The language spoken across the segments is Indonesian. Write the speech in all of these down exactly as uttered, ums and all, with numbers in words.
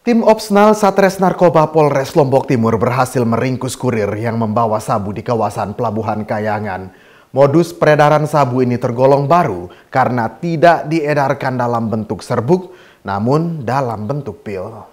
Tim Opsnal Satres Narkoba Polres Lombok Timur berhasil meringkus kurir yang membawa sabu di kawasan Pelabuhan Kayangan. Modus peredaran sabu ini tergolong baru karena tidak diedarkan dalam bentuk serbuk, namun dalam bentuk pil.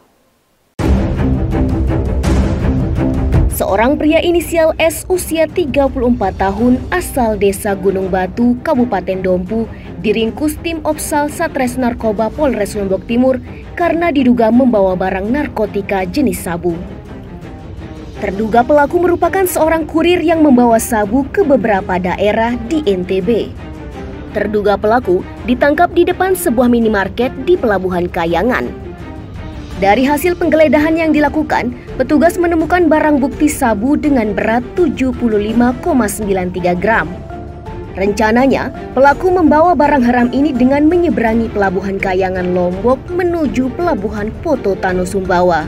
Seorang pria inisial S usia tiga puluh empat tahun asal desa Gunung Batu, Kabupaten Dompu, diringkus tim Opsal Satres Narkoba Polres Lombok Timur karena diduga membawa barang narkotika jenis sabu. Terduga pelaku merupakan seorang kurir yang membawa sabu ke beberapa daerah di N T B. Terduga pelaku ditangkap di depan sebuah minimarket di Pelabuhan Kayangan. Dari hasil penggeledahan yang dilakukan, petugas menemukan barang bukti sabu dengan berat tujuh puluh lima koma sembilan tiga gram. Rencananya, pelaku membawa barang haram ini dengan menyeberangi Pelabuhan Kayangan Lombok menuju Pelabuhan Poto Tano Sumbawa.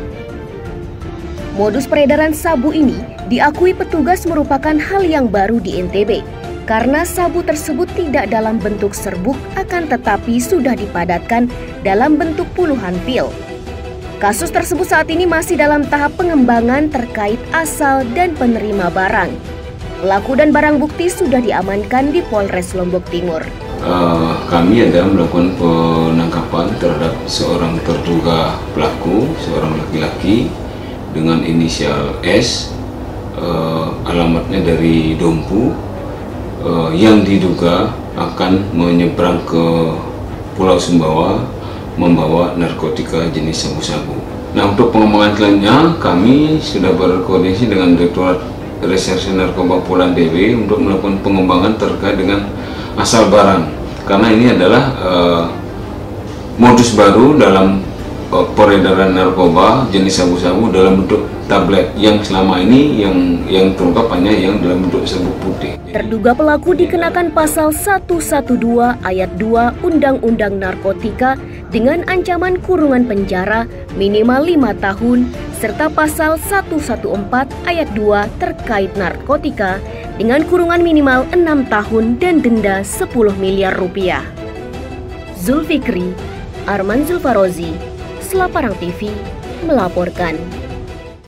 Modus peredaran sabu ini diakui petugas merupakan hal yang baru di N T B, karena sabu tersebut tidak dalam bentuk serbuk akan tetapi sudah dipadatkan dalam bentuk puluhan pil. Kasus tersebut saat ini masih dalam tahap pengembangan terkait asal dan penerima barang. Pelaku dan barang bukti sudah diamankan di Polres Lombok Timur. Uh, kami ada melakukan penangkapan terhadap seorang terduga pelaku, seorang laki-laki dengan inisial S, uh, alamatnya dari Dompu, uh, yang diduga akan menyeberang ke Pulau Sumbawa membawa narkotika jenis sabu-sabu. Nah, untuk pengembangan selanjutnya kami sudah berkoordinasi dengan Direktorat Reserse Narkoba Polda D B untuk melakukan pengembangan terkait dengan asal barang, karena ini adalah uh, modus baru dalam uh, peredaran narkoba jenis sabu-sabu dalam bentuk tablet yang selama ini yang yang terungkap hanya yang dalam bentuk serbuk putih. Terduga pelaku dikenakan pasal seratus dua belas ayat dua Undang-Undang Narkotika dengan ancaman kurungan penjara minimal lima tahun serta pasal seratus empat belas ayat dua terkait narkotika dengan kurungan minimal enam tahun dan denda sepuluh miliar rupiah. Zulfikri, Arman Zulfarozi, Selaparang T V melaporkan.